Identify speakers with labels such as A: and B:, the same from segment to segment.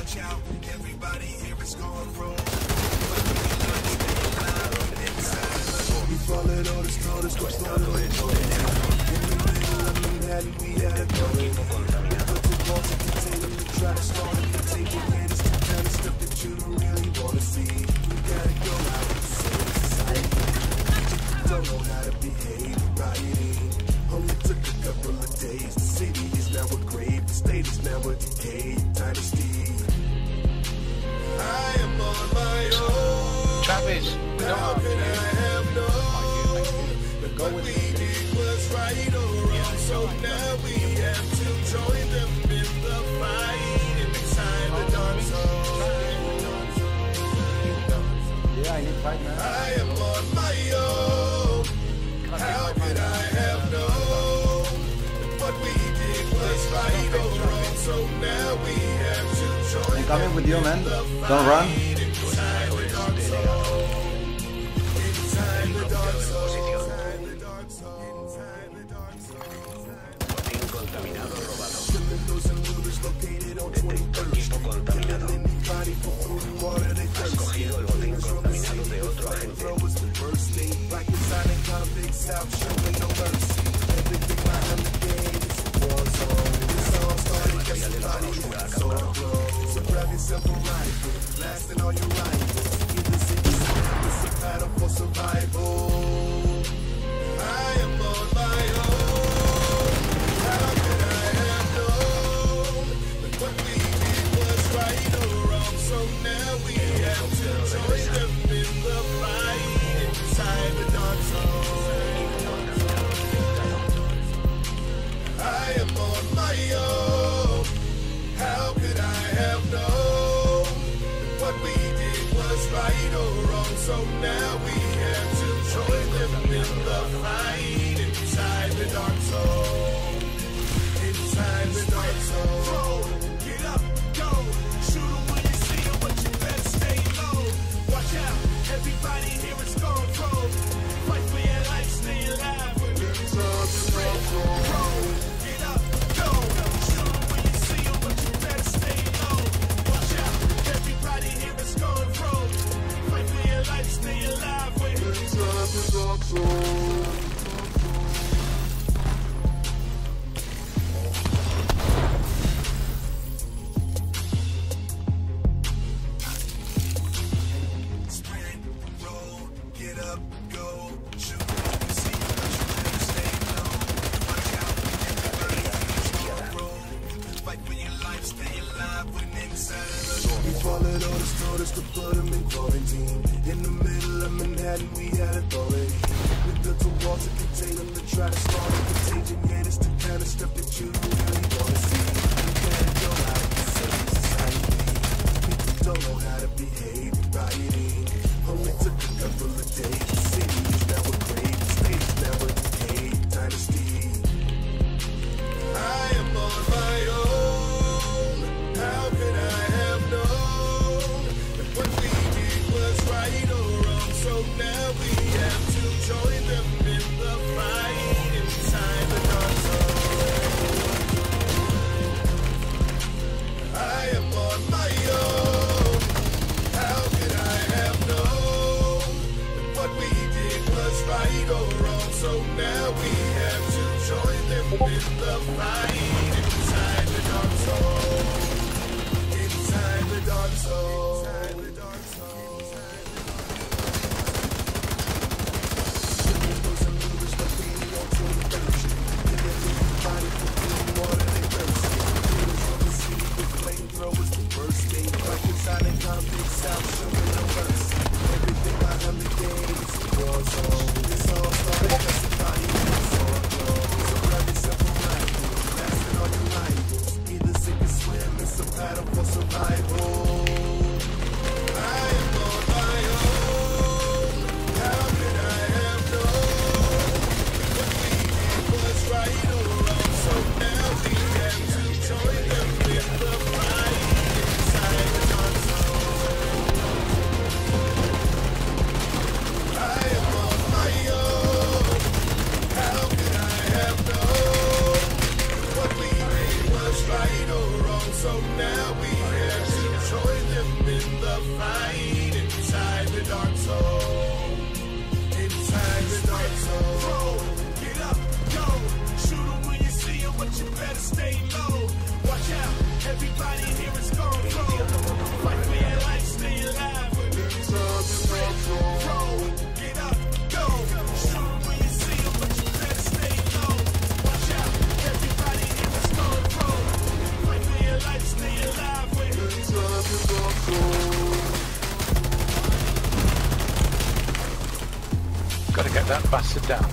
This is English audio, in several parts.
A: Watch out, everybody here is going roll. We followed orders, told us what's not away. In the middle of Manhattan, we had a go. We put the walls to contain them to try to start it. Take it, man, it's the kind of stuff that you don't really want to see. We gotta go out and save society. Don't know how to behave, rioting. Only took a couple of days. The city is now a grave, the state is now a decayed dynasty. I am on my own.
B: Travis,
A: How could I have known that what we did was right or wrong? So now we have to join them in the fight inside the dark zone.
C: Yeah, I need fight, man.
A: I am on my own. How could I have known that what we did was right or wrong? So now we have to join
C: I'm coming with you, man.
A: the
C: Don't run.
A: fight inside the dark zone. Inside the dark zone. Inside the dark zone. Inside the dark zone.
B: botín contaminado robado.
A: Killing those and looters located on 23rd
B: Equipo contaminado.
A: Anybody for food and water they
B: Has
A: thirsty.
B: cogido el botín contaminado de otro agente.
A: Was the first thing, black and silent convicts out showing no mercy. Everything behind the game is a war zone. This all started because somebody saw it grow. So grab yourself a rifle, blasting all your rivals. In the city, it's a battle for survival. I am on my own. How could I have known that what we did was right or wrong? So now we have to join them in the fight inside the dark zone. I am on my own. How could I have known that what we did was right or wrong? So now we have to join them in the fight inside the dark zone. Inside the dark zone. Get up, go. Shoot 'em when you see 'em, but you better stay low. Watch out, everybody here is going roll. Fight for your life, stay alive. Roll. Get up, go. Shoot 'em when you see 'em, but you better stay low. Watch out, everybody here is going roll. Fight for your life, stay alive. Inside the dark zone. Sprint, roll, get up, go. Shoot when you see 'em, but you better stay low. Watch out, everybody is gonna roll. Fight for your life, stay alive when inside of the door. We followed orders, told us to put 'em in quarantine. In the middle of Manhattan, we had authority. We built a wall to contain them to try to start a contagion. Yeah, it's the kind of stuff that you don't really wanna see. You can't go out and save society. People don't know how to behave, rioting. Only took a couple of days. The city is now a grave, the state is now a decayed dynasty. I am on my own. How could I have known that what we did was right or wrong? So now we have to join them in the fight inside the dark zone. I am on my own. How could I have known that what we did was right or wrong? So now we have to join them in the fight inside the dark zone. Inside the dark zone. Inside the dark zone. Those and looters located on 23rd Street. Everybody for food and water they thirsty. Killers from the city with flamethrowers the first thing. Black and silent convicts out showing no mercy. Everything behind the game is a war zone. This all started because somebody saw it grow. So grab yourself a rifle, blasting all your rivals. Either sink or swim, it's a battle for survival. I am on my own. How could I have known what we did was right or wrong? So now we have to join them in the fight inside the dark zone. I am on my own. How could I have known what we did was right or wrong? So now we have to the fight inside the dark zone. Inside the dark zone. Get up, go. Shoot 'em when you see 'em, but you better stay low. Watch out, everybody here is gone pro. Fight for your life, stay alive. Get up, go. Shoot 'em when you see 'em, but you better stay low. Watch out, everybody here is gone pro. Fight for your life, stay alive.
C: Gotta get that bastard down.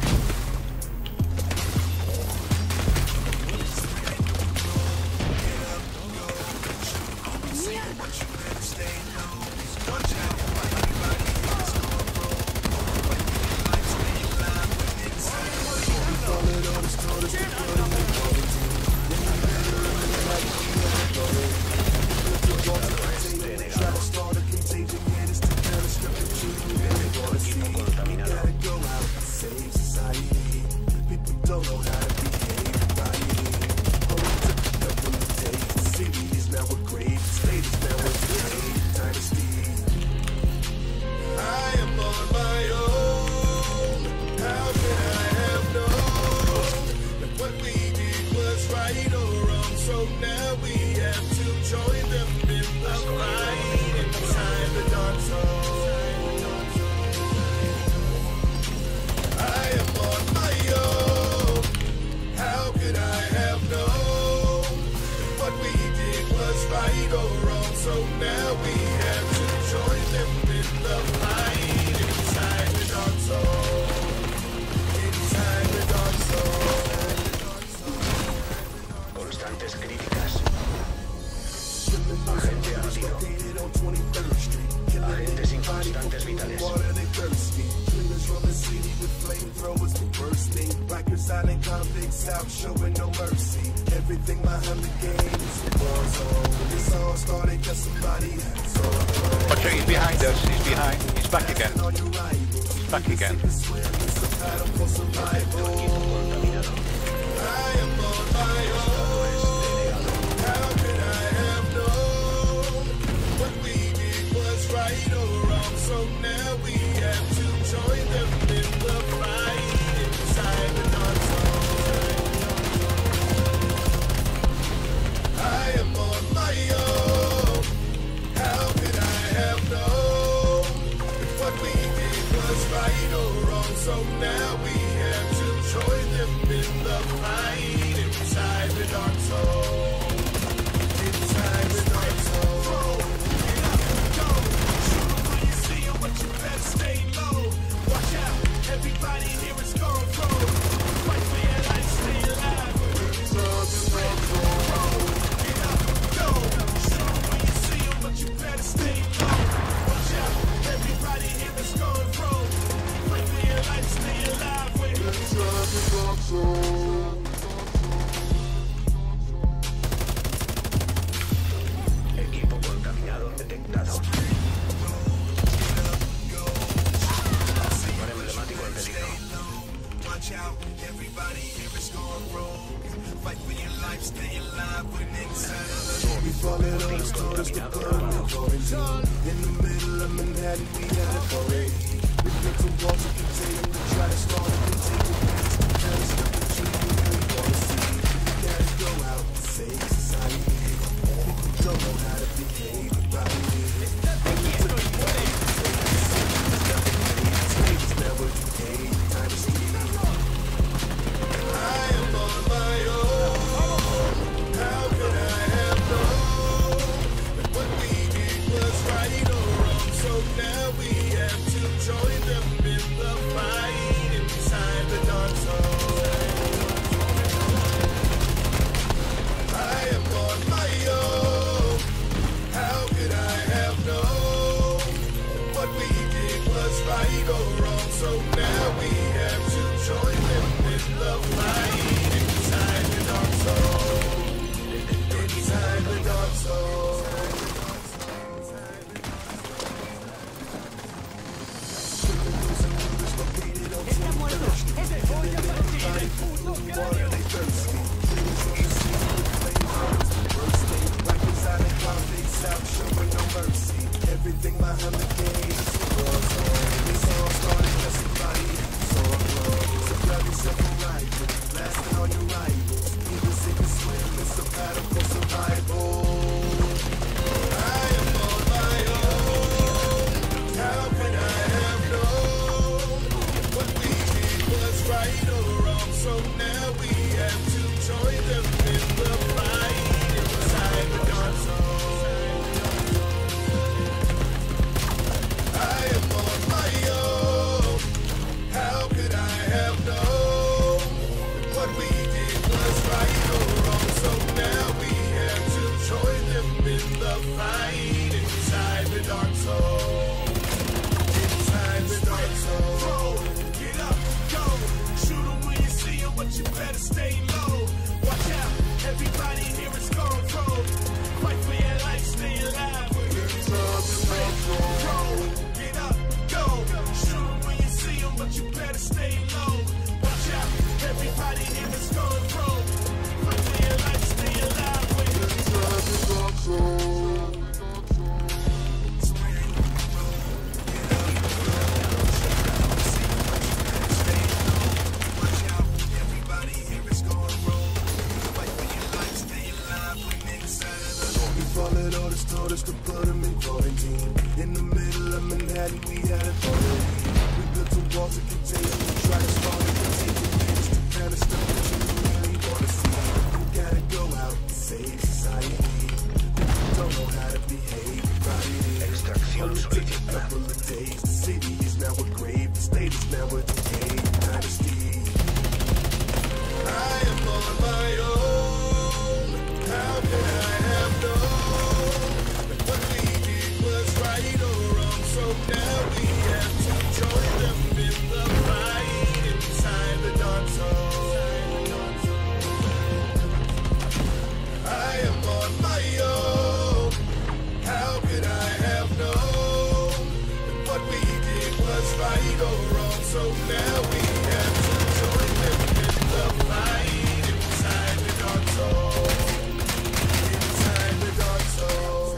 B: Constantes críticas. Agente abatido. Agentes sin constantes vitales.
C: Watch out, he's behind us. He's behind. He's back again. He's back again.
A: So now we have to join them in the fight inside the dark zone. Inside the dark zone. Get up, go. Shoot 'em when you see 'em, but you better stay low. Watch out, everybody here is gone pro. Fight for your life, stay alive. Get up, go. Shoot 'em when you see 'em, but you better stay low. Watch out, everybody here is gone pro.
B: Equipo contaminado detectado. Sector emblemático en peligro.
A: Watch out, everybody here is going rogue. Fight for your life, stay alive when inside of the we fall it on us, told us to put in the middle of Manhattan, we had a parade. We picked some walls to contain them, to try to start a contagion. Now it's stuck with you, we wanna see. We gotta go out and save society. People don't know how to behave about it. Never decay, time is stealing. I am on my own. How could I have known that what we did was right or wrong? So now we have to join them in the fight inside the dark zone. I behind the gate, it's a war zone. This all started 'cause somebody saw a glow. So grab yourself a rifle, blasting on your rivals. Either sink or swim, it's a battle for survival. I am on my own. How could I have known what we did was right or wrong? So now we have to join them in the fight inside the dark zone. I am on my own. How could I have known what we did was right or wrong? So now we have to join them in the fight inside the dark zone. Inside the dark zone. Get up, go. Shoot 'em when you see 'em, but you better stay low. Watch out, everybody here is gone cold. Fight for your life, stay alive. Get up, go. Shoot 'em when you see 'em, but you better stay low. Watch out, everybody here is gone cold. Fight for your life, stay alive. Followed orders, told us to put him in quarantine. In the middle of Manhattan, we had authority. We built some walls to contain him. We tried to stall it, but taking minutes to kind of stuff that you really want to see. You gotta go out and save society. People don't know how to behave. Right?
B: Extracción
A: Only took a
B: solicitada.
A: couple of days. The city is now a grave. The state is now a decayed dynasty. I am on my own. How could I have known what we did was right or wrong? So now we have to join them in the fight inside the dark zone. I am on my own. How could I have known what we did was right or wrong? So now we have to join them in the fight inside the dark zone. Inside the dark zone.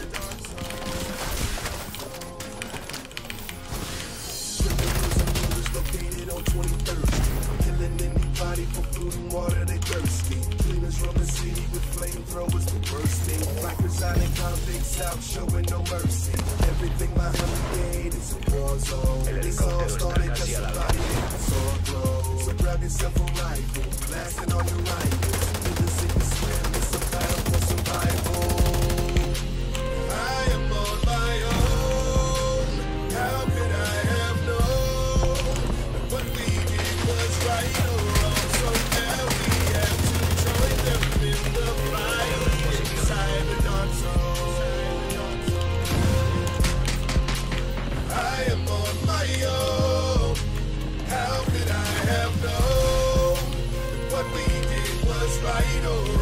A: Located on 23rd Street. Killing anybody for food and water they thirsty. Cleaners from the city with flamethrowers for bursting. Blackers out in convicts out showing no mercy. Everything behind the gate is a war zone. This all started 'cause somebody saw a glow. So grab yourself a rifle, blasting on your rivals. Either sink or swim, it's a battle for survival. I am on my own. How could I have known what we did was right or wrong? So now we have to join them in the fight inside the dark zone. I am on my own. How could I have known what we did was right or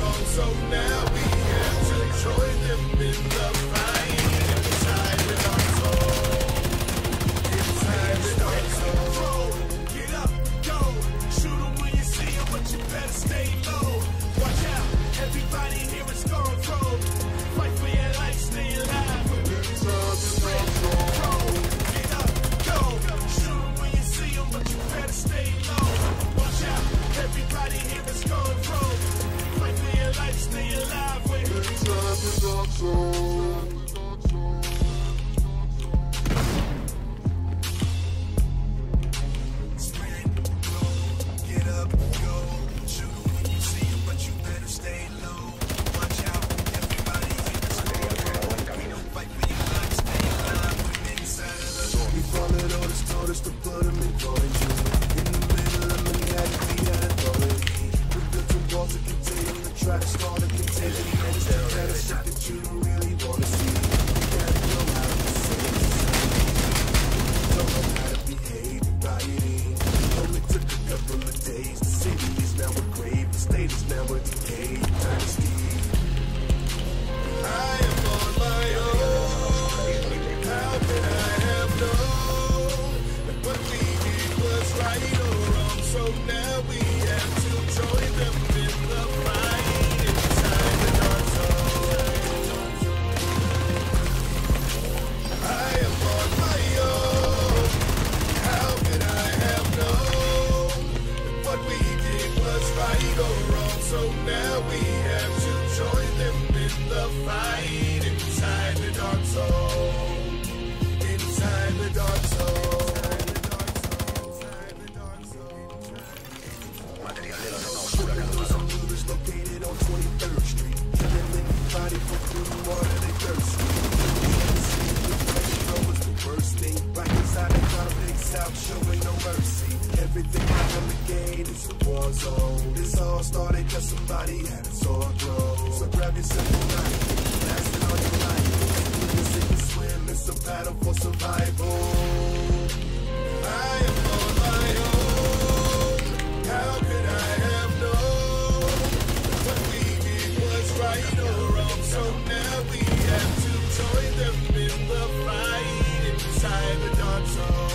A: war zone. This all started cause somebody had a sore throat. So grab yourself a knife, blasting on your life. Even sink or swim, it's a battle for survival. I am on my own. How could I have known what we did was right or wrong? So now we have to join them in the fight inside the dark zone.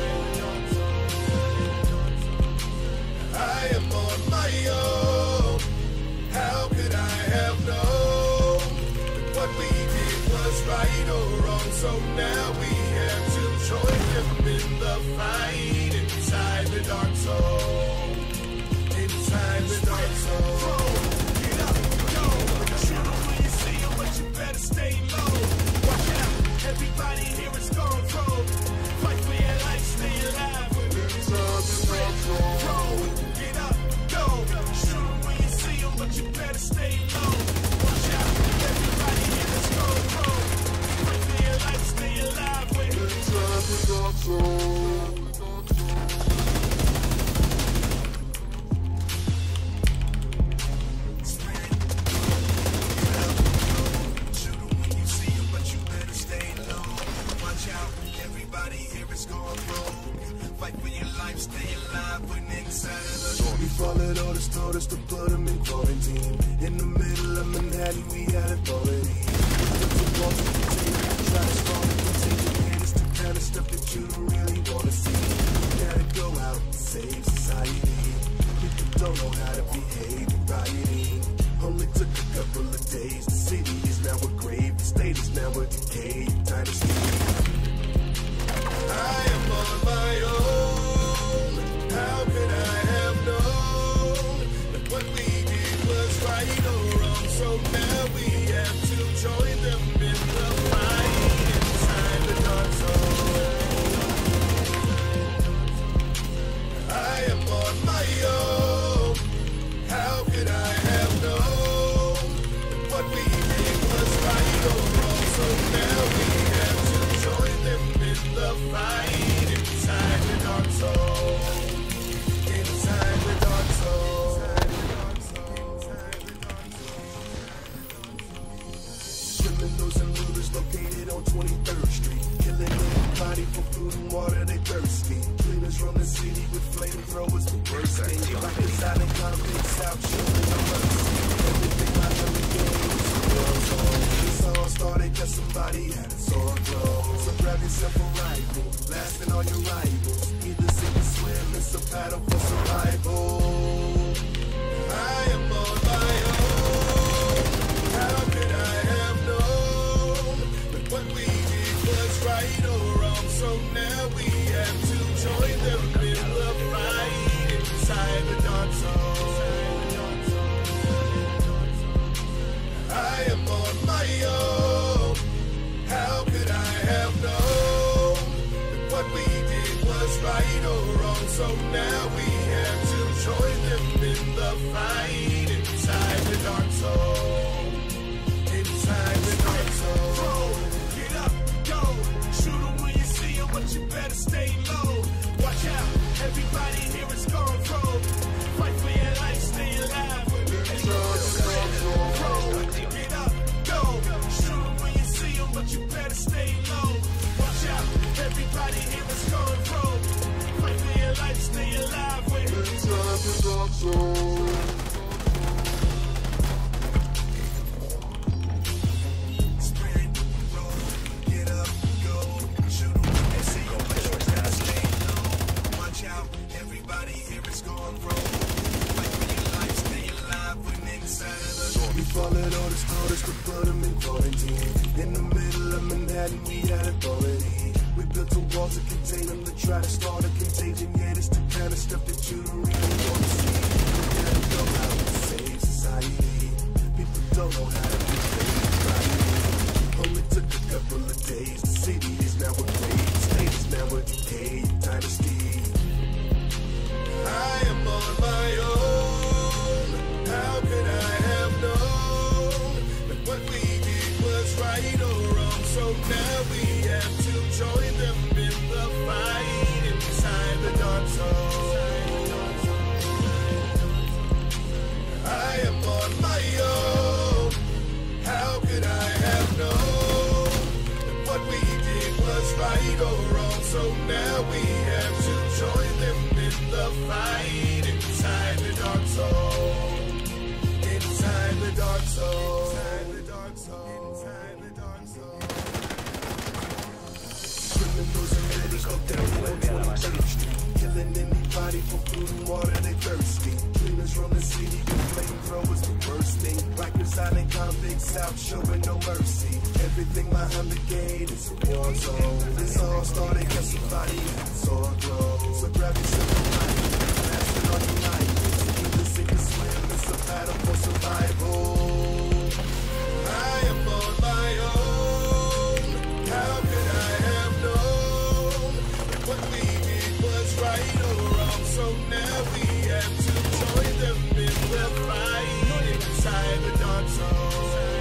A: I am on my own. How could I have known what we did was right or wrong? So now we have to join them in the fight inside the dark zone. Inside the dark zone. Get up, go. Shoot 'em when you see 'em, but you better stay low. Watch out, everybody here is gone rogue. Fight for your life, stay alive. Inside the dark zone. Get up, go. Shoot 'em when you see 'em, but you better stay low. Watch out, everybody here is gone rogue. Fight for your life, stay alive. Inside the dark zone. We followed orders, told us to put them in quarantine. In the middle of Manhattan, we had authority. Try to start a contagion, and it's the kind of stuff that you don't really want to see. You gotta go out and save society. People don't know how to behave and rioting. Only took a couple of days. The city is now a grave, the state is now a decayed dynasty. I am on my own. How could I have known that what we did was right or wrong? So now we have to join them in the fight inside the dark zone. I am on my own. How could I have known that what we did was right or wrong? So now we have to join them in the fight inside the dark zone. Inside the dark zone. Criminals and looters located on 23rd Street, killing everybody for food and water, they thirsty. Cleaners from the city with flamethrowers for bursting. Blackers out in convicts out shooting no mercy. Everything like every game was a war zone. This all started cause somebody had a sore throat. So grab yourself a rifle, blasting all your rivals. Either sink or swim, it's a battle for survival. I am on my own. How could I have known that what we did was right or wrong? So now we have to join them in the fight inside the dark zone. I am on my own. How could I have known that what we did was right or wrong? So now we have to join them in the fight inside the dark zone. Inside the dark zone. Get up, go. Shoot 'em when you see 'em, but you better stay low. Watch out, everybody here is gone rogue. Fight for your life, stay alive. Get up, go. Shoot 'em when you see 'em, but you better stay low. Watch out, everybody here is gone rogue. Fight for your life, stay alive. Inside the dark zone. Followed orders, told us to put them in quarantine. In the middle of Manhattan, we had authority. We built a wall to contain them, to try to start a contagion. Yeah, it's the kind of stuff that you don't really want to see. You gotta go out and save society. People don't know how to behave right. Only took a couple of days. The city is now a grave, the state is now a decayed dynasty. I am on my own. How could I have known that what we did was right or wrong? So now we have to join them in the fight inside the dark zone. right or wrong, so now we have to join them in the fight inside the dark zone. Inside the dark zone. Inside the dark zone. Inside the dark zone. Criminals and
B: Helicóptero vuelve a la base.
A: killing anybody for food and water, they thirsty. Cleaners from the city with flamethrowers, the worst thing. Rikers Island convicts out showing no mercy. Everything behind the gate is a war zone. This all started cause somebody saw a glow. So grab your silver knife, fasten on your life. Either sink or swim, it's a battle for survival. I am on my own. How could I have known that what we did was right or wrong? So now we have to join them in the fight inside the dark zone.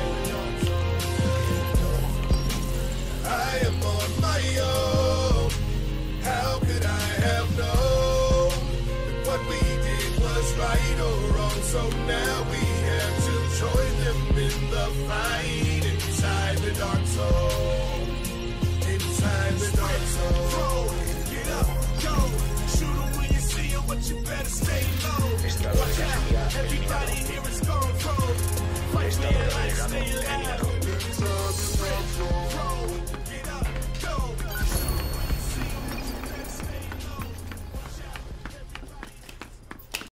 A: I am on my own. How could I have known that what we did was right or wrong? So now we have to join them in the fight inside the dark zone. Inside the dark zone. Get up, go. Shoot 'em when you see 'em, but you better stay low.
B: Estado de energía eliminado.
A: Everybody here is going pro. Fight for your life, stay alive.